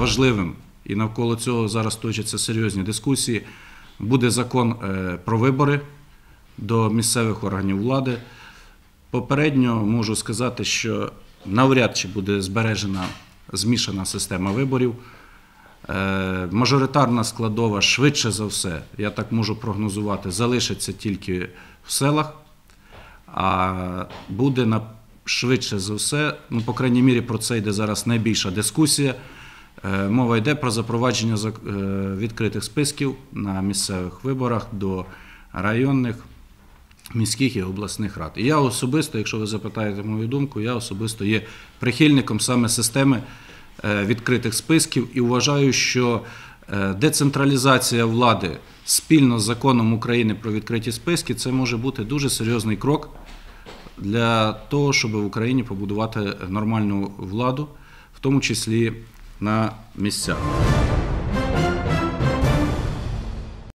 важливим, і навколо цього зараз точаться серйозні дискусії, буде закон про вибори до місцевих органів влади. Попередньо можу сказати, що навряд чи буде збережена змішана система виборів. Мажоритарна складова швидше за все, я так можу прогнозувати, залишиться тільки в селах, а буде швидше за все, по крайній мірі про це йде зараз найбільша дискусія. Мова йде про запровадження відкритих списків на місцевих виборах до районних, міських і обласних рад. І я особисто, якщо ви запитаєте мою думку, я особисто є прихильником саме системи відкритих списків і вважаю, що децентралізація влади спільно з законом України про відкриті списки – це може бути дуже серйозний крок для того, щоб в Україні побудувати нормальну владу, в тому числі на місцях.